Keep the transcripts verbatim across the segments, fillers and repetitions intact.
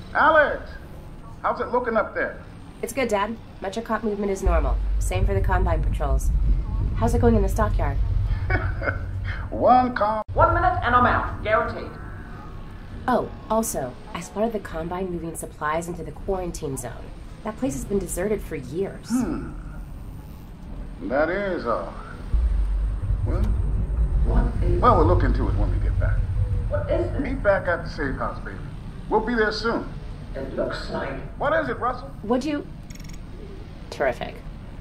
Alex! How's it looking up there? It's good, Dad. Metrocop movement is normal. Same for the Combine patrols. How's it going in the stockyard? One com- One minute and I'm out. Guaranteed. Oh, also, I spotted the Combine moving supplies into the quarantine zone. That place has been deserted for years. Hmm. That is odd. Well, What is... well, we'll look into it when we get back. What is it? Meet back at the safe house, baby. We'll be there soon. It looks like... What is it, Russell? Would you... Terrific.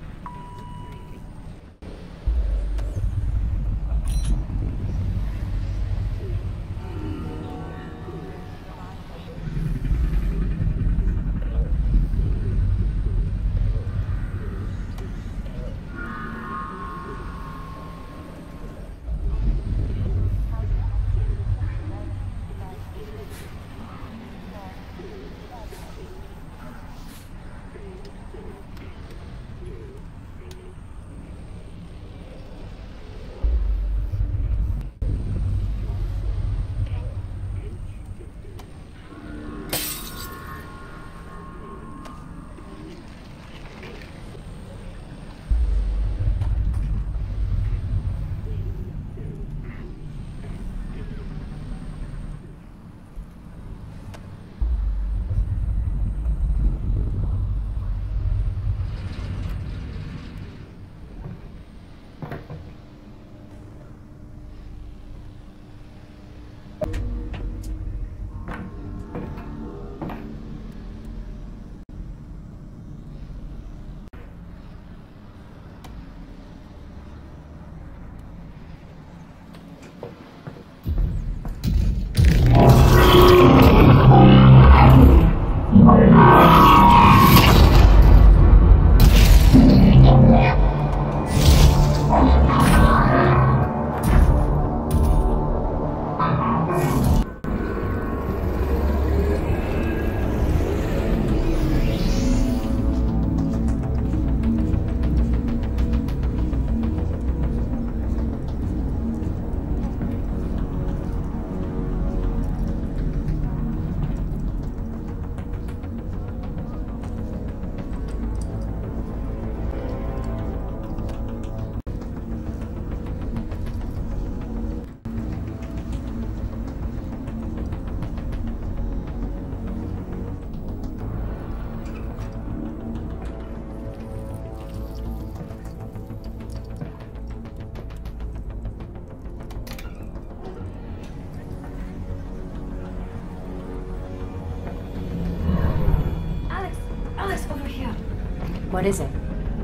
What is it?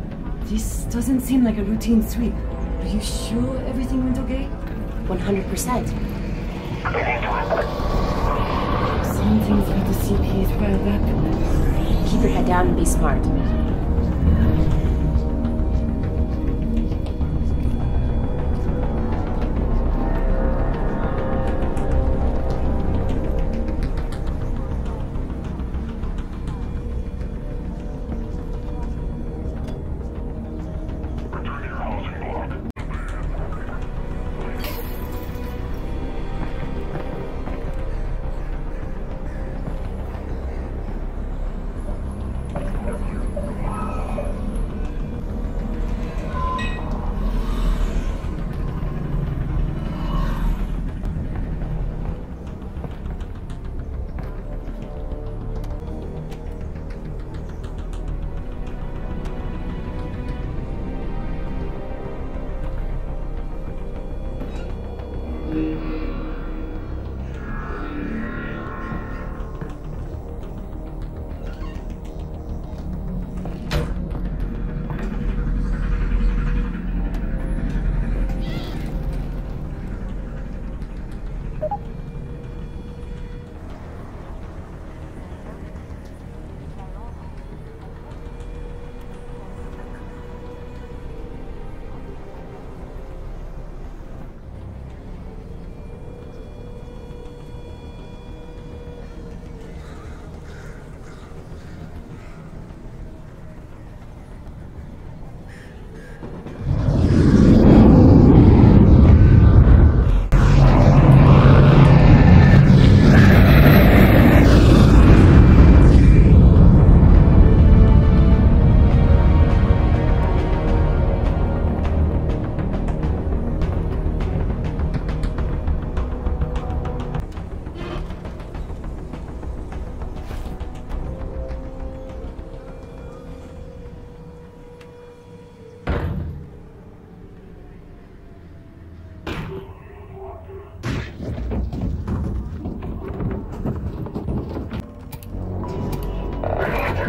This doesn't seem like a routine sweep. Are you sure everything went okay? one hundred percent. Something's got the C Ps riled up. Keep your head down and be smart.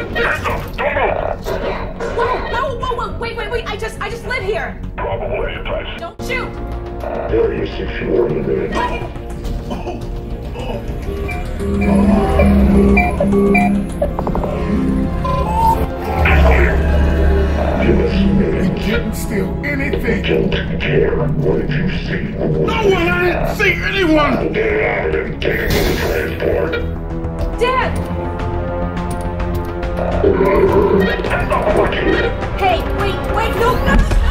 Hands up! Don't move! Whoa, whoa, whoa, whoa! Wait, wait, wait! I just, I just live here. Probably enticing. Don't shoot! Area secure limited. Give us a minute. We didn't steal anything. Don't care. What did you see? No one! I didn't see anyone! Get it out and take it to the transport. Dad! That's not what you... Hey, wait, wait, no, no!